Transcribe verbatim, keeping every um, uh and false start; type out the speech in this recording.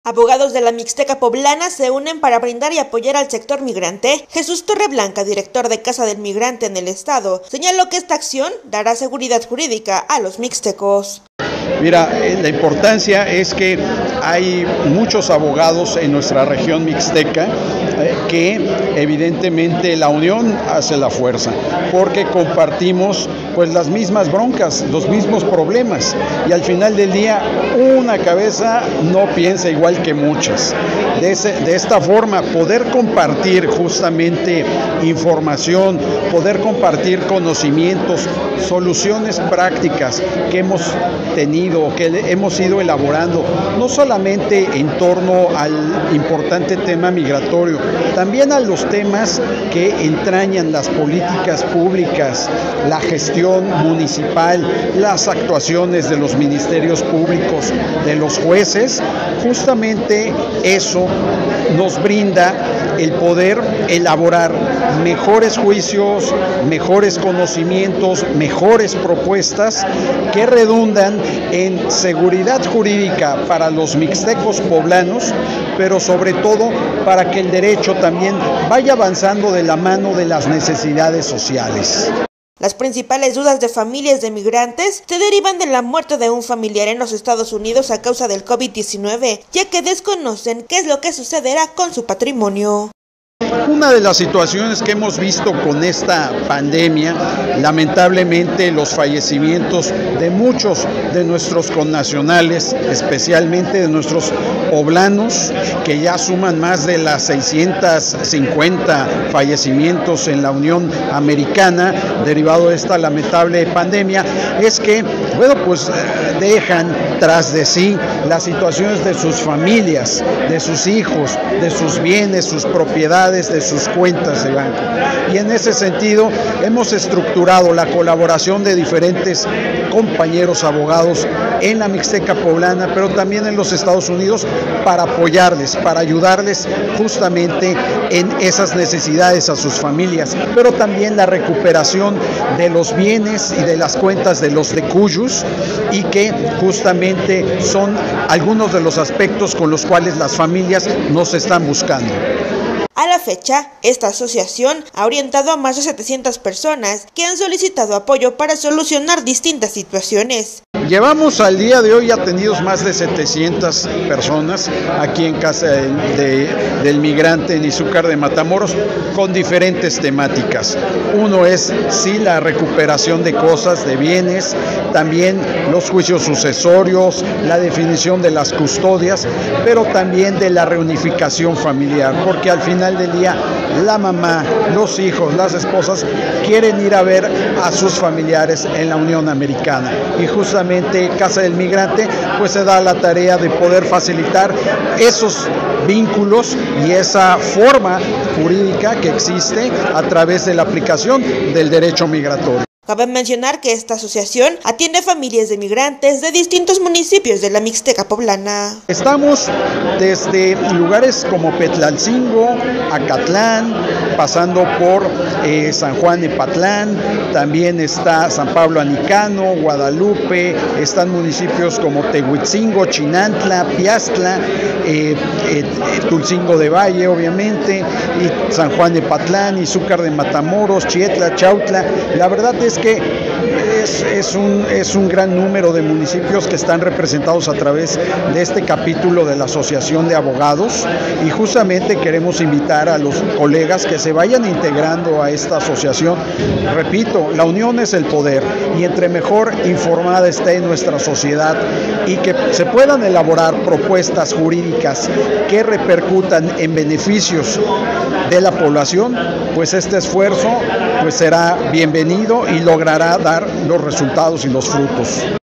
Abogados de la Mixteca Poblana se unen para brindar y apoyar al sector migrante. Jesús Torreblanca, director de Casa del Migrante en el estado, señaló que esta acción dará seguridad jurídica a los mixtecos. Mira, la importancia es que hay muchos abogados en nuestra región mixteca eh, que evidentemente la unión hace la fuerza, porque compartimos pues las mismas broncas, los mismos problemas, y al final del día una cabeza no piensa igual que muchas. De, ese, de esta forma poder compartir justamente información, poder compartir conocimientos, soluciones prácticas que hemos tenido, que hemos ido elaborando, no solamente en torno al importante tema migratorio, también a los temas que entrañan las políticas públicas, la gestión municipal, las actuaciones de los ministerios públicos, de los jueces. Justamente eso nos brinda el poder elaborar mejores juicios, mejores conocimientos, mejores propuestas que redundan en seguridad jurídica para los mixtecos poblanos, pero sobre todo para que el derecho también vaya avanzando de la mano de las necesidades sociales. Las principales dudas de familias de migrantes se derivan de la muerte de un familiar en los Estados Unidos a causa del COVID diecinueve, ya que desconocen qué es lo que sucederá con su patrimonio. Una de las situaciones que hemos visto con esta pandemia, lamentablemente los fallecimientos de muchos de nuestros connacionales, especialmente de nuestros poblanos, que ya suman más de las seiscientos cincuenta fallecimientos en la Unión Americana, derivado de esta lamentable pandemia, es que, bueno, pues dejan tras de sí las situaciones de sus familias, de sus hijos, de sus bienes, sus propiedades, de sus cuentas de banco. Y en ese sentido hemos estructurado la colaboración de diferentes compañeros abogados en la Mixteca Poblana, pero también en los Estados Unidos, para apoyarles, para ayudarles justamente en esas necesidades a sus familias, pero también la recuperación de los bienes y de las cuentas de los decuyos, y que justamente son algunos de los aspectos con los cuales las familias nos están buscando. A la fecha, esta asociación ha orientado a más de setecientas personas que han solicitado apoyo para solucionar distintas situaciones. Llevamos al día de hoy atendidos más de setecientas personas aquí en Casa de, de, del Migrante en Izúcar de Matamoros, con diferentes temáticas. Uno es sí la recuperación de cosas, de bienes, también los juicios sucesorios, la definición de las custodias, pero también de la reunificación familiar, porque al final del día la mamá, los hijos, las esposas quieren ir a ver a sus familiares en la Unión Americana, y justamente Casa del Migrante pues se da la tarea de poder facilitar esos vínculos y esa forma jurídica que existe a través de la aplicación del derecho migratorio. Cabe mencionar que esta asociación atiende a familias de migrantes de distintos municipios de la Mixteca Poblana. Estamos desde lugares como Petlalcingo, Acatlán, pasando por eh, San Juan Epatlán, también está San Pablo Anicano, Guadalupe, están municipios como Tehuitzingo, Chinantla, Piastla, eh, eh, Tulcingo de Valle, obviamente, y San Juan Epatlán, Izúcar de Matamoros, Chietla, Chautla. La verdad es que es, es, un, es un gran número de municipios que están representados a través de este capítulo de la Asociación de Abogados, y justamente queremos invitar a los colegas que se vayan integrando a esta asociación. Repito, la unión es el poder, y entre mejor informada esté nuestra sociedad y que se puedan elaborar propuestas jurídicas que repercutan en beneficios de la población, pues este esfuerzo pues será bienvenido y logrará dar los resultados y los frutos.